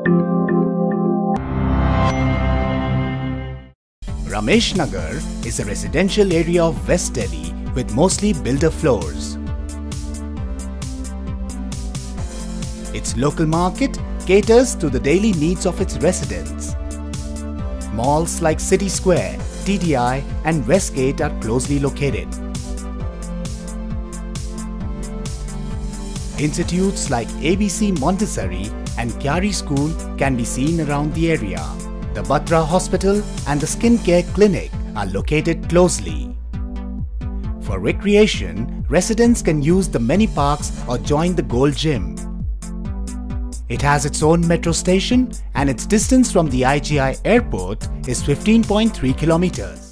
Ramesh Nagar is a residential area of West Delhi with mostly builder floors. Its local market caters to the daily needs of its residents. Malls like City Square, TDI and Westgate are closely located. Institutes like ABC Montessori and Kyari School can be seen around the area. The Batra Hospital and the Skin Care Clinic are located closely. For recreation, residents can use the many parks or join the Gold Gym. It has its own metro station and its distance from the IGI airport is 15.3 kilometers.